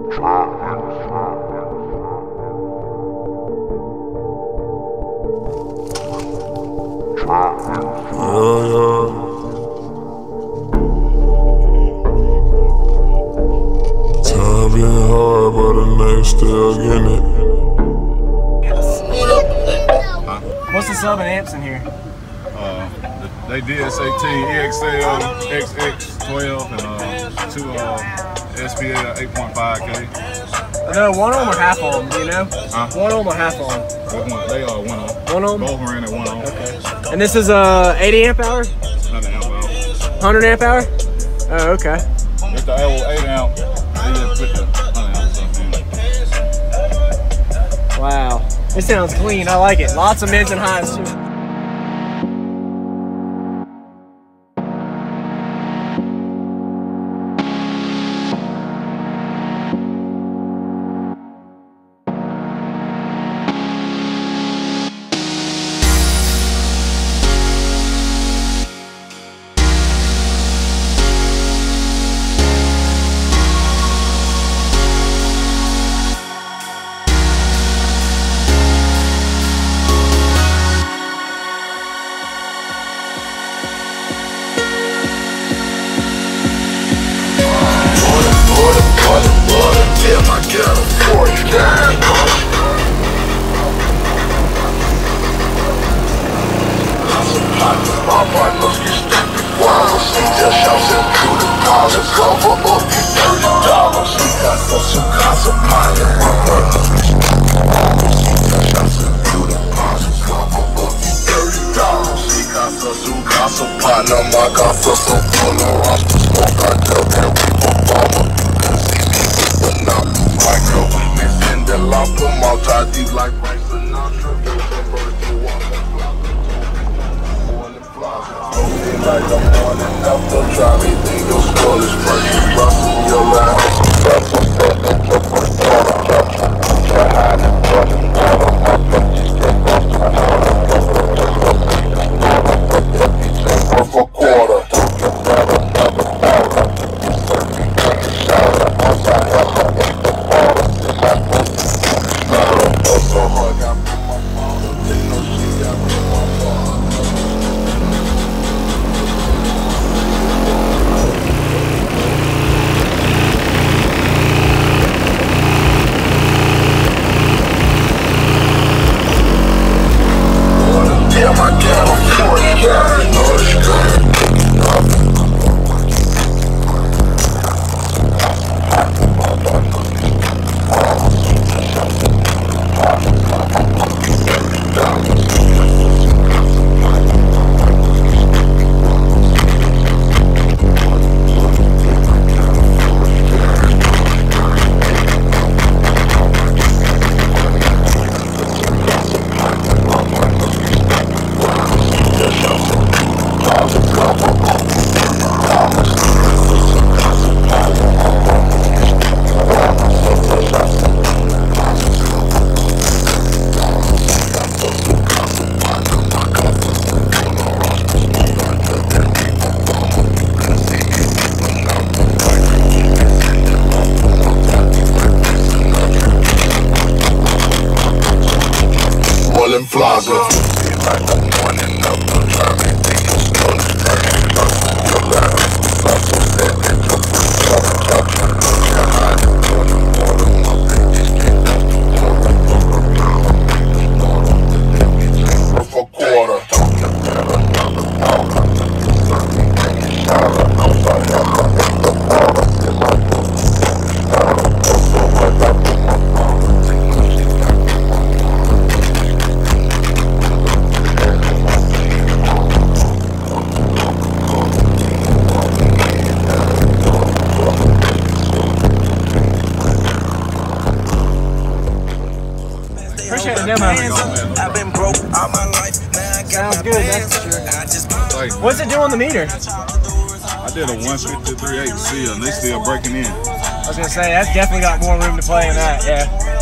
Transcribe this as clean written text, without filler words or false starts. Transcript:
Time been hard, but the name still getting it. What's the sub and amps in here? They DS18, EXL, XX 12, and two SPA 8.5K. No, one on or half on, do you know? One on or half on? They are one on. One on? Both ran at one on. Okay. And this is 80 amp hour? 100 amp hour. 100 amp hour? Oh, okay. It's the old 8 amp. They just put the 100 amp stuff in. Wow. It sounds clean. I like it. Lots of mids and highs too. Sounds good, that's for sure. What's it do on the meter? I did a 153.8 seal and they still breaking in. I was gonna say, that's definitely got more room to play in that, yeah.